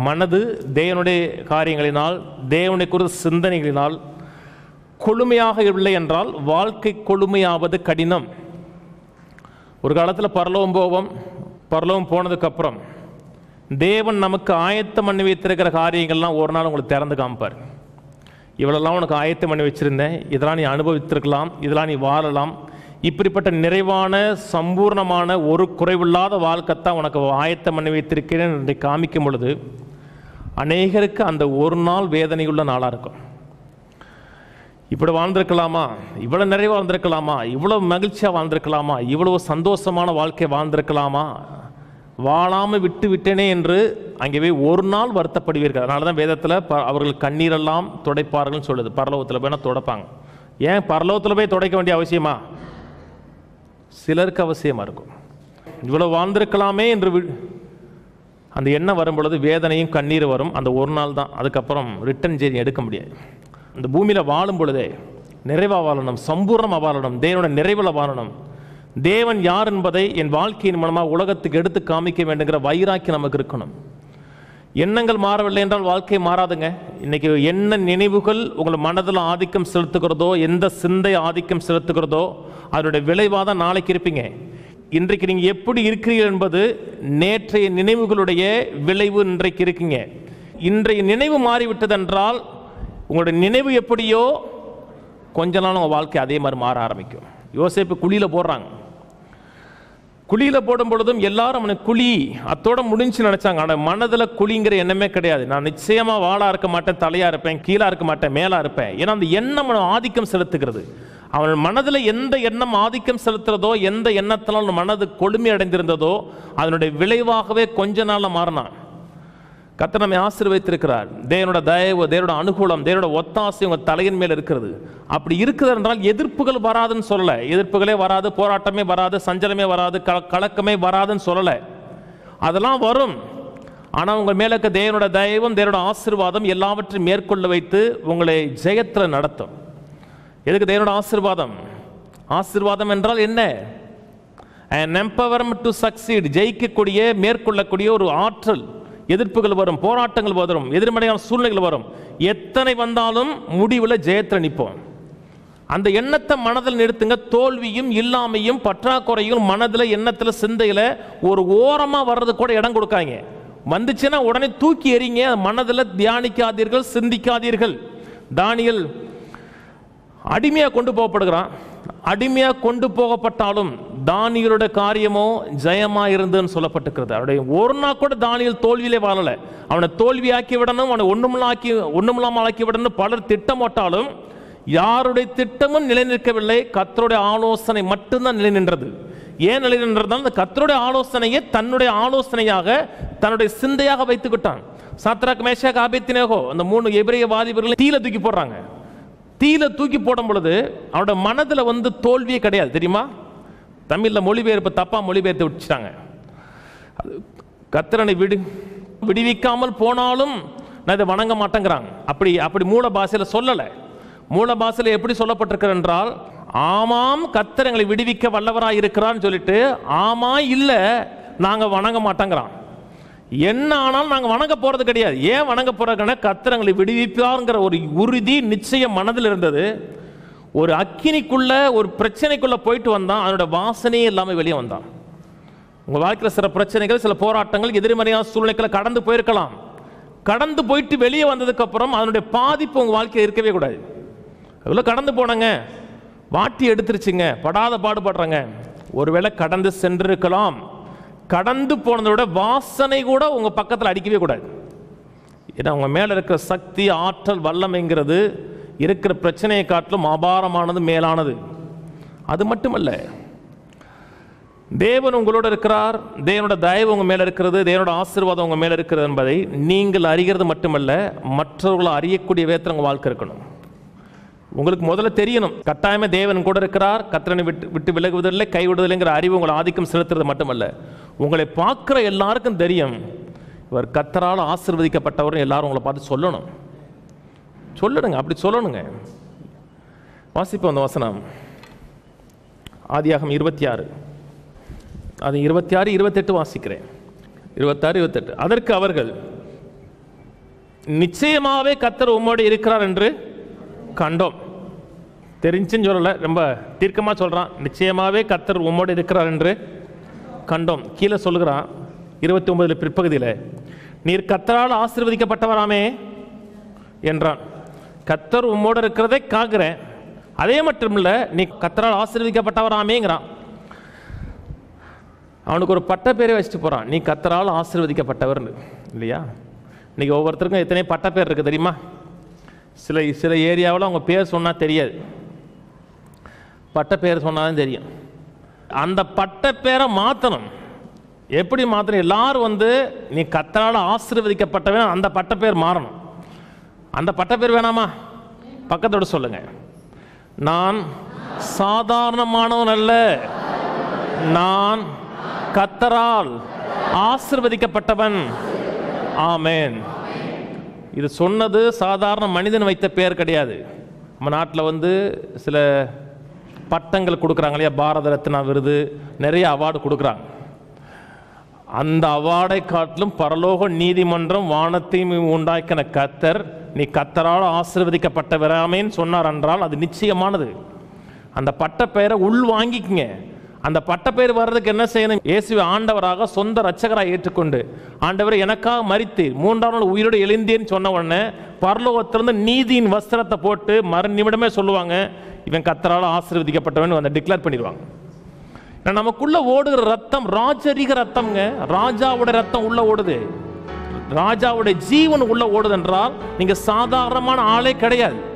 மனது தேவனுடைய காரியங்களினால், தேவனுடைய குறித்த சிந்தனைகளினால் கொழுமையாக இல்லை என்றால் வாழ்க்கை கொழுமையாவது கடினம். ஒரு காலத்தில் பரலோகம் போனதுக்கப்புறம் தேவன் நமக்கு ஆயத்தம் பண்ணி வைத்திருக்கிற காரியங்கள்லாம் ஒரு நாள் உங்களுக்கு திறந்து காமிப்பார். இவ்வளோலாம் உனக்கு ஆயத்தம் பண்ணி வச்சுருந்தேன், இதெல்லாம் நீ அனுபவித்திருக்கலாம், இதெல்லாம் நீ வாழலாம், இப்படிப்பட்ட நிறைவான சம்பூர்ணமான ஒரு குறைவில்லாத வாழ்க்கைத்தான் உனக்கு ஆயத்தம் பண்ணி வைத்திருக்கிறேன் என்று காமிக்கும் பொழுது அநேகருக்கு அந்த ஒரு நாள் வேதனையுள்ள நாளாக இருக்கும். இப்படி வாழ்ந்திருக்கலாமா, இவ்வளோ நிறைவாக வாழ்ந்திருக்கலாமா, இவ்வளோ மகிழ்ச்சியாக வாழ்ந்திருக்கலாமா, இவ்வளோ சந்தோஷமான வாழ்க்கை வாழ்ந்திருக்கலாமா, வாழாமல் விட்டு விட்டேனே என்று அங்கே ஒரு நாள் வருத்தப்படுவீர்கள். அதனால தான் வேதத்தில் அவர்கள் கண்ணீரெல்லாம் துடைப்பார்கள்னு சொல்லுது. பரலோகத்தில் போய் துடைப்பாங்க. ஏன் பரலோகத்தில் போய் துடைக்க வேண்டிய அவசியமா? சிலருக்கு அவசியமாக இருக்கும். இவ்வளோ வாழ்ந்திருக்கலாமே என்று அந்த எண்ணம் வரும் பொழுது வேதனையும் கண்ணீர் வரும். அந்த ஒரு நாள் தான், அதுக்கப்புறம் ரிட்டன் ஜேர்னி எடுக்க முடியாது. இந்த பூமியில் வாழும் பொழுதே நிறைவாக வாழணும், சம்பூர்ணமாக வாழணும், தேவனோட நிறைவில் வாழணும். தேவன் யார் என்பதை என் வாழ்க்கையின் மூலமாக உலகத்துக்கு எடுத்து காமிக்க வேண்டுங்கிற வைராக்கி நமக்கு இருக்கணும். எண்ணங்கள் மாறவில்லை என்றால் வாழ்க்கை மாறாதுங்க. இன்னைக்கு என்ன நினைவுகள் உங்கள் மனதில் ஆதிக்கம் செலுத்துகிறதோ, எந்த சிந்தை ஆதிக்கம் செலுத்துகிறதோ அதனுடைய விளைவாக தான் நாளைக்கு இருப்பீங்க. இன்றைக்கு நீங்கள் எப்படி இருக்கிறீர்கள் என்பது நேற்றைய நினைவுகளுடைய விளைவு இன்றைக்கு இருக்கீங்க. இன்றைய நினைவு மாறிவிட்டதென்றால் உங்களுடைய நினைவு எப்படியோ கொஞ்ச நாள் உங்கள் வாழ்க்கை அதே மாதிரி மாற ஆரம்பிக்கும். யோசேப்பு குழியில் போடுறாங்க. குழியில் போடும் பொழுதும் எல்லாரும் அவனை குழி அத்தோட முடிஞ்சு நினைச்சாங்க. ஆனால் மனதில் குழிங்கிற எண்ணமே கிடையாது. நான் நிச்சயமாக வாழா இருக்க மாட்டேன், தலையாக இருப்பேன், கீழே இருக்க மாட்டேன், மேலாக இருப்பேன். ஏன்னா அந்த எண்ணம் ஆதிக்கம் செலுத்துகிறது. அவன் மனதில் எந்த எண்ணம் ஆதிக்கம் செலுத்துறதோ, எந்த எண்ணத்தினால் மனது கொழுமை அடைந்திருந்ததோ அதனுடைய விளைவாகவே கொஞ்ச நாளில் மாறினான். கர்த்தர் நம்மை ஆசீர்வதித்திருக்கிறார். தேவனோட தயவு, தேவனோட அனுகூலம், தேவனோட ஒத்தாசை உங்கள் தலையின் மேல் இருக்கிறது. அப்படி இருக்குது என்றால் எதிர்ப்புகள் வராதுன்னு சொல்லலை. எதிர்ப்புகளே வராது, போராட்டமே வராது, சஞ்சலமே வராது, கலக்கமே வராதுன்னு சொல்லலை. அதெல்லாம் வரும். ஆனால் உங்கள் மேலே இருக்க தேவனோட தயவும் தேவனோட ஆசீர்வாதம் எல்லாவற்றையும் மேற்கொள்ள வைத்து உங்களை ஜெயத்தில் நடத்தும். எதுக்கு தேவனோட ஆசீர்வாதம்? ஆசீர்வாதம் என்றால் என்ன? an empowerment to succeed, ஜெயிக்கக்கூடிய, மேற்கொள்ளக்கூடிய ஒரு ஆற்றல். எதிர்ப்புகள் வரும், போராட்டங்கள் வரும், எதிர்மறையான சூழ்நிலைகள் வரும். எத்தனை வந்தாலும் முடிவில் ஜெயத்தில் நிற்போம். அந்த எண்ணத்தை மனதில் நிறுத்துங்க. தோல்வியும் இல்லாமையும் பற்றாக்குறையும் மனதில், எண்ணத்தில், சிந்தையில் ஒரு ஓரமாக வர்றது கூட இடம் கொடுக்காங்க. வந்துச்சுன்னா உடனே தூக்கி எறிங்க. மனதில் தியானிக்காதீர்கள், சிந்திக்காதீர்கள். தானியேல் அடிமையாக கொண்டு போகப்படுகிறான். அடிமையாக கொண்டு போகப்பட்டாலும் தானியேலுடைய காரியமோ ஜெயமாக இருந்ததுன்னு சொல்லப்பட்டிருக்கிறது. அவருடைய ஒரு நாள் கூட தானியேல் தோல்வியிலே வாழலை. அவனை தோல்வியாக்கி விடணும், அவனை ஒண்ணுமில்லாமல் ஆக்கி விடணும் பலர் திட்டம் போட்டாலும் யாருடைய திட்டமும் நிலைநிற்கவில்லை. கர்த்தருடைய ஆலோசனை மட்டும்தான் நிலை நின்றது. ஏன் நிலை நின்றதால் அந்த கர்த்தருடைய ஆலோசனையை தன்னுடைய ஆலோசனையாக, தன்னுடைய சிந்தையாக வைத்துக்கிட்டான். சாத்ராக், மேஷாக், ஆபேத்நேகோ அந்த 3 எபிரேய வாலிபர்களை தீயில தூக்கி போடுறாங்க. தீயில தூக்கி போடும் பொழுது அவனோட மனதில் தோல்வியே கிடையாது. தெரியுமா? தமிழில் மொழிபெயர்ப்பு தப்பா மொழிபெயர்த்து விட்டுட்டாங்க. கர்த்தரனை விடுவிக்காமல் போனாலும் நான் இதை வணங்க மாட்டேங்கிறாங்க. அப்படி மூல பாஷையில் சொல்லலை. மூல பாஷையில் எப்படி சொல்லப்பட்டிருக்கிறது என்றால், ஆமாம் கர்த்தர் எங்களை விடுவிக்க வல்லவராக இருக்கிறான்னு சொல்லிட்டு, ஆமா இல்லை நாங்கள் வணங்க மாட்டேங்கிறான். என்ன ஆனாலும் நாங்கள் வணங்க போறது கிடையாது. ஏன் வணங்க போறதுன்னா கர்த்தர் எங்களை விடுவிப்பாருங்கிற ஒரு உறுதி, நிச்சயம் மனதில் இருந்தது. ஒரு அக்கினிக்குள்ள, ஒரு பிரச்சனைக்குள்ள போயிட்டு வந்தான். அதனோட வாசனையே இல்லாமல் வெளியே வந்தான். உங்கள் வாழ்க்கையில் சில பிரச்சனைகள், சில போராட்டங்கள், எதிர்மறையான சூழ்நிலைகளை கடந்து போயிருக்கலாம். கடந்து போயிட்டு வெளியே வந்ததுக்கு அப்புறம் அதனுடைய பாதிப்பு உங்கள் வாழ்க்கையில் இருக்கவே கூடாது. அவ்வளோ கடந்து போனாங்க, வாட்டி எடுத்துருச்சுங்க, படாத பாடுபடுறாங்க. ஒருவேளை கடந்து சென்றிருக்கலாம். கடந்து போனதோட வாசனை கூட உங்க பக்கத்தில் அடிக்கவே கூடாது. ஏன்னா உங்க மேல இருக்கிற சக்தி, ஆற்றல், வல்லமைங்கிறது இருக்கிற பிரச்சனையை காட்டிலும் அபாரமானது, மேலானது. அது மட்டுமல்ல, தேவன் உங்களோட இருக்கிறார், தேவனோட தயவு உங்க மேல இருக்கிறது, தேவனோட ஆசீர்வாதம் உங்க மேல இருக்கிறது என்பதை நீங்கள் அறிகிறது மட்டுமல்ல, மற்றவர்களை அறியக்கூடிய விதத்தில் உங்க வாழ்க்கை இருக்கணும். உங்களுக்கு முதல்ல தெரியணும், கட்டாயமே தேவன் கூட இருக்கிறார், கர்த்தரை விட்டு விலகுவதில்லை, கைவிடுவதில்லைங்கிற அறிவு உங்களை ஆதிக்கம் செலுத்துறது மட்டுமல்ல, உங்களை பார்க்குற எல்லாருக்கும் தெரியும் இவர் கர்த்தரால் ஆசீர்வதிக்கப்பட்டவர். எல்லாரும் உங்களை பார்த்து சொல்லணும். சொல்லுங்க, அப்படி சொல்லணுங்க. வாசிப்போம் அந்த வசனம். ஆதியாகமம் 26, அது 26, 28 வாசிக்கிறேன். 26, 28. அதற்கு அவர்கள், நிச்சயமாகவே கர்த்தர் உம்மோடு இருக்கிறார் என்று கண்டோம். தெரிஞ்சுன்னு சொல்லலை, ரொம்ப தீர்க்கமாக சொல்கிறான். நிச்சயமாகவே கர்த்தர் உம்மோடு இருக்கிறார் என்று கண்டோம். கீழே சொல்லுகிறான் 29 பிற்பகுதியில், நீர் கர்த்தரால் ஆசீர்வதிக்கப்பட்டவராமே என்றான். கர்த்தர் உம்மோடு இருக்கிறதை காக்கிறேன், அதே மட்டும் இல்லை நீ கர்த்தரால் ஆசீர்வதிக்கப்பட்டவராமேங்கிறான். அவனுக்கு ஒரு பட்ட பேரை வச்சுட்டு போகிறான், நீ கர்த்தரால் ஆசீர்வதிக்கப்பட்டவர்னு. இல்லையா? இன்றைக்கி ஒவ்வொருத்தருக்கும் எத்தனை பட்ட பேர் இருக்குது தெரியுமா? சில ஏரியாவில் அவங்க பேர் சொன்னால் தெரியாது, பட்ட பேர் சொன்னாலும் தெரியும். அந்த பட்ட பேரை மாற்றணும். எப்படி மாற்றணும்? எல்லாரும் நீ கர்த்தரால் ஆசீர்வதிக்கப்பட்டவன், அந்த பட்ட பேர் மாறணும். அந்த பட்ட பேர் வேணாமா? பக்கத்தோடு சொல்லுங்க, நான் சாதாரணமானவன் அல்ல, நான் கர்த்தரால் ஆசீர்வதிக்கப்பட்டவன். ஆமென். இது சொன்னது சாதாரண மனிதன் வைத்த பேர் கிடையாது. நம்ம நாட்டில் சில பட்டங்கள் கொடுக்குறாங்க இல்லையா, பாரத ரத்னா விருது, நிறைய அவார்டு கொடுக்குறாங்க. அந்த அவார்டை காட்டிலும் பரலோக நீதிமன்றம் வானத்தையும் உண்டாக்கின கர்த்தர் நீ கர்த்தரால் ஆசீர்வதிக்கப்பட்டவராமேன்னு சொன்னார் என்றால் அது நிச்சயமானது. அந்த பட்ட பெயரை உள் வாங்கிக்குங்க. அந்த பட்ட பெயர் வர்றதுக்கு என்ன செய்யணும்? இயேசுவை ஆண்டவராக சொந்த இரட்சகராக ஏற்றுக்கொண்டு, ஆண்டவர் எனக்காக மரித்து 3ஆம் நாள் உயிரோடு எழுந்தேன்னு சொன்ன உடனே பரலோகத்திலிருந்து நீதியின் வஸ்திரத்தை போட்டு மறு நிமிடமே சொல்லுவாங்க, இவன் கர்த்தரால் ஆசீர்வதிக்கப்பட்டவன் டிக்ளேர் பண்ணிடுவாங்க. நமக்குள்ள ஓடுகிற ரத்தம் ராஜரிக ரத்தம்ங்க. ராஜாவுடைய ரத்தம் உள்ள ஓடுது, ராஜாவுடைய ஜீவன் உள்ள ஓடுது என்றால் நீங்க சாதாரணமான ஆளே கிடையாது.